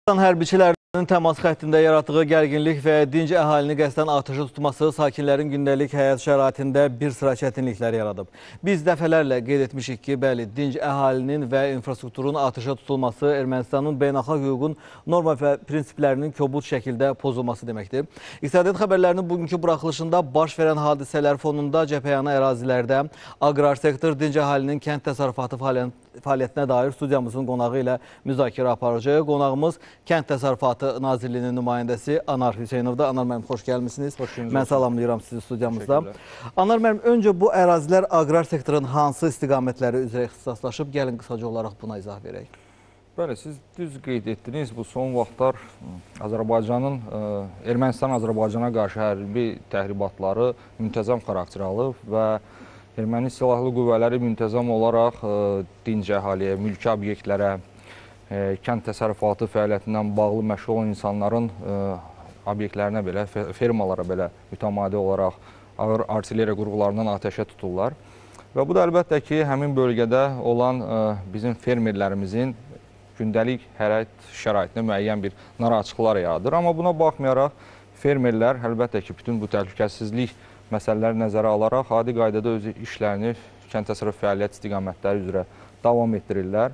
Hərbiçilərinin təmas xəttində yaratdığı gərginlik və dinc əhalini qəsdən atəşə tutması sakinlərin gündəlik həyat şəraitində bir sıra çətinliklər yaradıb. Biz dəfələrlə qeyd etmişik ki, bəli, dinc əhalinin və infrastrukturun atəşə tutulması Ermənistanın beynəlxalq hüququn norma və prinsiplərinin kobud şəkildə pozulması deməkdir. İqtisadiyyat xəbərlərinin bugünkü buraxılışında baş verən hadisələr fonunda cəbhəyanı ərazilərdə aqrar sektor, dinc əhalinin kənd təsərrüfatı fəaliyyətinə dair studiyamızın qonağı ilə müzakirə aparacaq. Qonağımız Kənd Təsərrüfatı Nazirliyinin nümayəndəsi Anar Hüseynovda. Anar müəllim, xoş gəlmişsiniz. Mən salamlayıram sizi studiyamızda. Anar müəllim, öncə bu ərazilər aqrar sektorun hansı istiqamətləri üzrə ixtisaslaşıb? Gəlin qısaca olaraq buna izah verək. Bəli, siz düz qeyd etdiniz. Bu son vaxtlar Ermənistan-Azərbaycana qarşı hərbi təhribatları müntəzəm xarakter alıb və Erməni silahlı qüvvələri müntəzəm olaraq dinc əhaliyə, mülki obyektlərə, kənd təsərrüfatı fəaliyyətindən bağlı məşğul olan insanların obyektlərinə belə, fermalara belə mütəmadi olaraq ağır artilleriya qurğularından atəşə tuturlar. Və bu da əlbəttə ki, həmin bölgədə olan bizim fermerlərimizin gündəlik həyat şəraitinə müəyyən bir narahatçılıqlar yaradır. Amma buna baxmayaraq, fermerlər əlbəttə ki, bütün bu təhlükəsizlik məsələləri nəzərə alaraq adi qaydada öz işlərini kənd təsərrüfatı fəaliyyət istiqamətləri üzrə davam etdirirlər.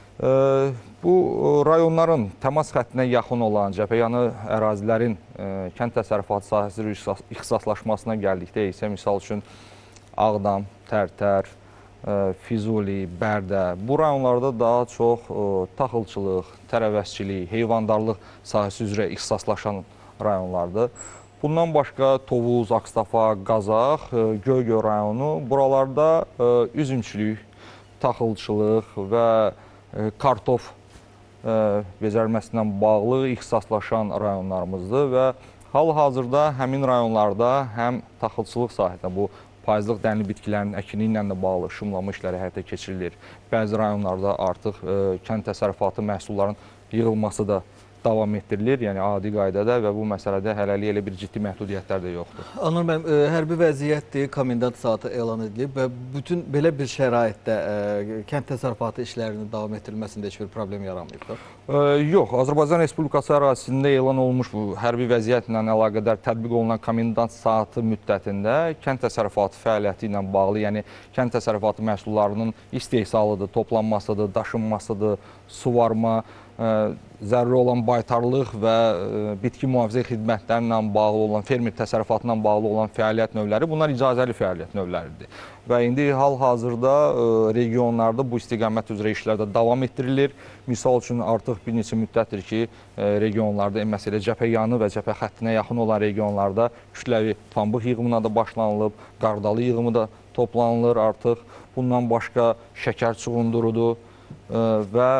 Bu rayonların təmas xəttinə yaxın olan cəbhəyanı ərazilərin kənd təsərrüfatı sahəsi ixtisaslaşmasına gəldikdə isə, misal üçün Ağdam, Tərtər, Füzuli, Bərdə, bu rayonlarda daha çox taxılçılıq, tərəvəzçilik, heyvandarlıq sahəsi üzrə ixtisaslaşan rayonlardır. Bundan başqa Tovuz, Ağstafa, Qazax, Göygöl rayonu buralarda üzümçülük, taxılçılıq və kartof becərilməsindən bağlı ixtisaslaşan rayonlarımızdır və hal-hazırda həmin rayonlarda həm taxılçılıq sahəsində bu payızlıq dənli bitkilərin əkini ilə də bağlı şumlama işləri həyata keçirilir. Bəzi rayonlarda artıq kənd təsərrüfatı məhsullarının yığılması da davam etdirilir, yəni adi qaydada və bu məsələdə hələlik elə bir ciddi məhdudiyyətlər də yoxdur. Anar müəllim, hərbi vəziyyətdir, komendant saatı elan edilib və bütün belə bir şəraitdə kənd təsərrüfatı işlərinin davam etdirilməsində heç bir problem yaranmayıbdır? Yox, Azərbaycan Respublikası ərazisində elan olmuş bu hərbi vəziyyətlə əlaqədar tətbiq olunan komendant saatı müddətində kənd təsərrüfatı fəaliyyəti ilə bağlı, yəni kənd təsərrüfatı məhsullarının istehsalıdır, toplanmasıdır, daşınmasıdır, suvarma, zəruri olan baytarlıq və bitki mühafizə xidmətlərlə bağlı olan, fermer təsərrüfatı ilə bağlı olan fəaliyyət növləri, bunlar icazəli fəaliyyət növləridir. Və indi hal-hazırda regionlarda bu istiqamət üzrə işlər də davam etdirilir. Misal üçün, artıq bir neçə müddətdir ki, regionlarda, məsələ cəbhəyanı və cəbhə xəttinə yaxın olan regionlarda kütləvi pambıq yığımına da başlanılıb, qardalı yığımı da toplanılır artıq. Bundan başqa şəkər çuğundurudur və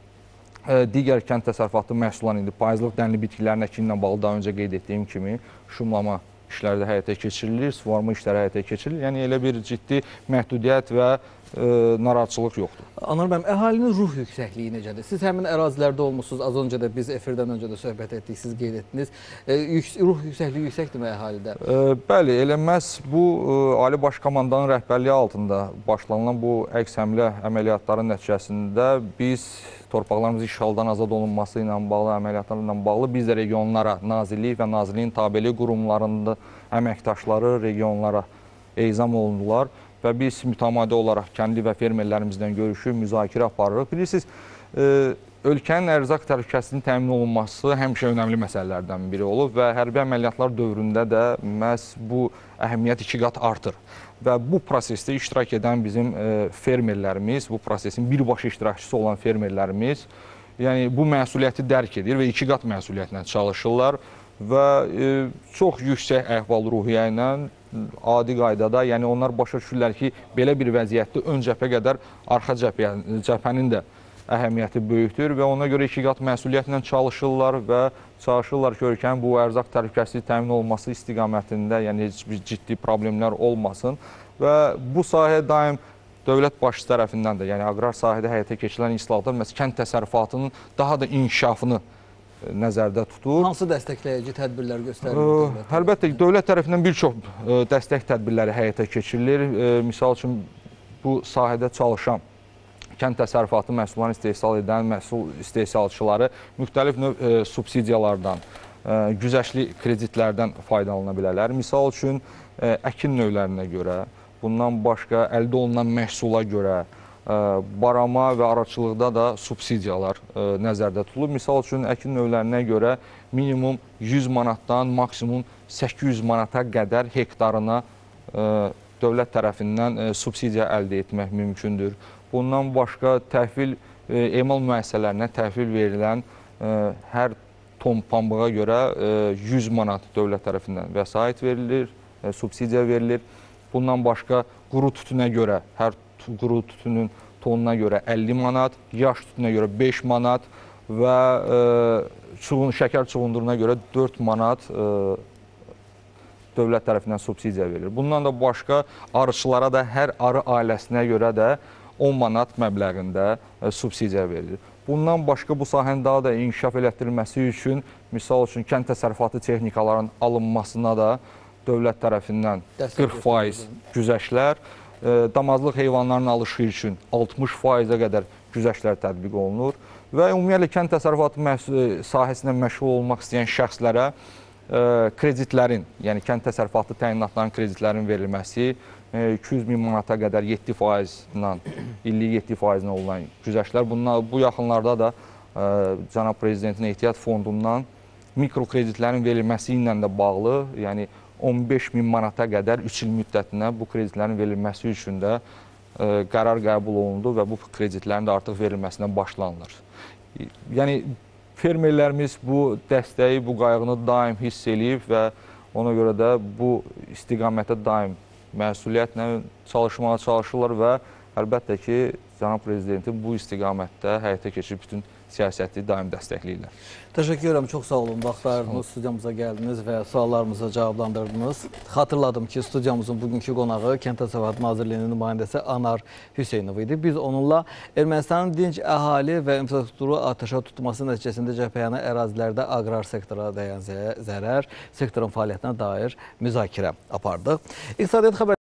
digər kənd təsərrüfatı məhsullarının indi payızlıq dənli bitkilərin əkini ilə bağlı daha öncə qeyd etdiyim kimi şumlama işləri də həyata keçirilir, suvarma işləri həyata keçirilir. Yəni elə bir ciddi məhdudiyyət və narahatçılıq yoxdur. Anar müəllim, əhalinin ruh yüksəkliyi necədir? Siz həmin ərazilərdə olmuşsunuz, az öncə də biz efirdən öncə də söhbət etdik, siz qeyd etdiniz. Ruh yüksəkliyi yüksəkdirmi əhalidə? Bəli, elə məhz bu Ali Baş Komandanın rəhbərliyi altında başlanılan bu əks həmlə əməliyyatların nəticəsində biz torpaqlarımız işğaldan azad olunması ilə bağlı, əməliyyatlarla bağlı biz də regionlara, nazirlik və nazirliyin tabeli qurumlarında əməkdaşları regionlara eyzam olundular və biz mütəmadi olaraq kəndli və fermerlərimizdən görüşü, müzakirə aparırıq. Bilirsiniz, ölkənin ərzaq təhlükəsizliyinin təmin olunması həmişə önəmli məsələlərdən biri olub və hərbi əməliyyatlar dövründə də məhz bu əhəmiyyət 2 qat artır. Və bu prosesdə iştirak edən bizim fermerlərimiz, bu prosesin birbaşa iştirakçısı olan fermerlərimiz, yəni bu məsuliyyəti dərk edir və 2 qat məsuliyyətlə çalışırlar və çox yüksək əhval-ruhiyyə ilə adi qaydada, yəni onlar başa düşürlər ki, belə bir vəziyyətdə ön cəbhə qədər arxa cəbhənin də əhəmiyyəti böyükdür və ona görə 2 qat məsuliyyətlə çalışırlar və çalışırlar ki, ölkənin bu ərzaq təhlükəsizliyi təmin olunması istiqamətində, yəni heç bir ciddi problemlər olmasın və bu sahə daim dövlət başçısı tərəfindən də, yəni aqrar sahədə həyata keçirilən islahatlar, məsələn, kənd təsərrüfatının daha da inkişafını nəzərdə tutur. Hansı dəstəkləyici tədbirlər göstərilir? Əlbəttə, dövlət tərəfindən bir çox dəstək tədbirləri həyata keçirilir. Misal üçün, bu sahədə çalışan kənd təsərrüfatı məhsullarını istehsal edən məhsul istehsalçıları müxtəlif növ subsidiyalardan, güzəştli kreditlərdən faydalana bilərlər. Misal üçün, əkin növlərinə görə, bundan başqa əldə olunan məhsula görə, barama və arıçılıqda da subsidiyalar nəzərdə tutulur. Misal üçün, əkin növlərinə görə minimum 100 manatdan maksimum 800 manata qədər hektarına dövlət tərəfindən subsidiya əldə etmək mümkündür. Bundan başqa təhvil, emal müəssisələrinə təhvil verilən hər ton pambığa görə 100 manat dövlət tərəfindən vəsait verilir, subsidiya verilir. Bundan başqa quru tütünə görə, hər quru tütünün tonuna görə 50 manat, yaş tütünə görə 5 manat və şəkər çuğunduruna görə 4 manat dövlət tərəfindən subsidiya verilir. Bundan da başqa arıçılara da hər arı ailəsinə görə də 10 manat məbləğində subsidiya verilir. Bundan başqa bu sahənin daha da inkişaf elətdirilməsi üçün, misal üçün, kənd təsərrüfatı texnikalarının alınmasına da dövlət tərəfindən 40% güzəştlər, damazlıq heyvanların alışı üçün 60%-ə qədər güzəştlər tətbiq olunur və ümumiyyətlə kənd təsərrüfatı sahəsində məşğul olmaq istəyən şəxslərə kreditlərin, yəni kənd təsərrüfatı təyinatlarının kreditlərin verilməsi 200 min manata qədər 7%-la, illik 7%-la olan güzəştlər. Bu yaxınlarda da Cənab Prezidentin ehtiyat fondundan mikrokreditlərin verilməsi ilə də bağlı, yəni 15 min manata qədər 3 il müddətinə bu kreditlərin verilməsi üçün də qərar qəbul olundu və bu kreditlərin də artıq verilməsinə başlanılır. Yəni, fermerlərimiz bu dəstəyi, bu qayğını daim hiss eləyib və ona görə də bu istiqamətə daim məsuliyyətlə çalışmağa çalışırlar və əlbəttə ki, Cənab Prezidentin bu istiqamətdə həyata keçirib bütün siyasəti daim dəstəkləyirlər. Təşəkkür edirəm, çox sağ olun. Vaxtlarınız, studiyamıza gəldiniz və suallarımızı cavablandırdınız. Xatırladım ki, studiyamızın bugünkü qonağı Kənd Təsərrüfatı Nazirliyinin nümayəndəsi Anar Hüseynov idi. Biz onunla Ermənistanın dinc əhali və infrastrukturu atəşə tutması nəticəsində cəbhəyana ərazilərdə aqrar sektora dəyən zərər, sektorun fəaliyyətinə dair müzakirə apardıq. İqtisadiyyat xəbər